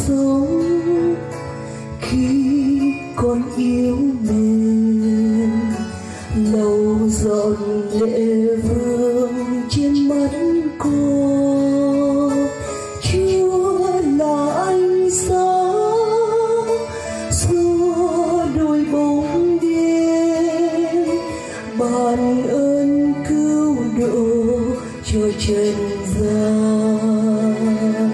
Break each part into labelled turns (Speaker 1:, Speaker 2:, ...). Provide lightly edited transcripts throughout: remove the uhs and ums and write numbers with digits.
Speaker 1: sống khi con yêu mến, lâu giọt lệ vương trên mắt con. Chúa là ánh sáng xua đuổi bóng đêm, ban ơn cứu độ cho trần gian.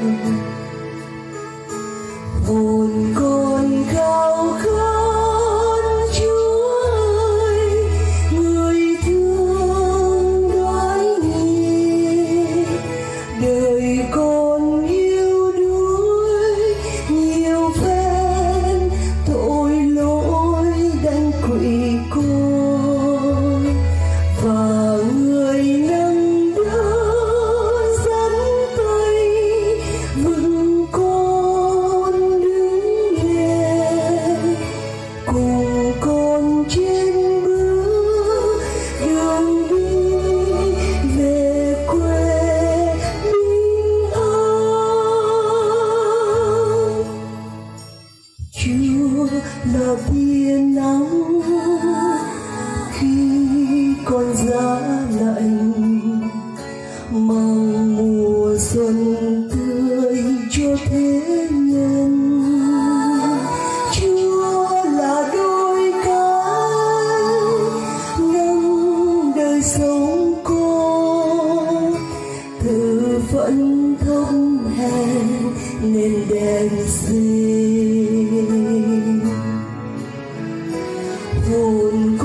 Speaker 1: Hồn con khao khát Chúa ơi, người thương đoái nhìn, đời con yêu đuối nhiều phen, tội lỗi đành quỵ côi, và người nâng đỡ dẫn tay vững con đứng lên, cùng con trên bước đường đi về quê bình an. Chúa là bia nắng khi con giá lạnh, mang mùa xuân tươi cho thế nhân. Chúa là đôi cánh nâng đời sống con, từ phận thông hèn nên đèn sinh. Hồn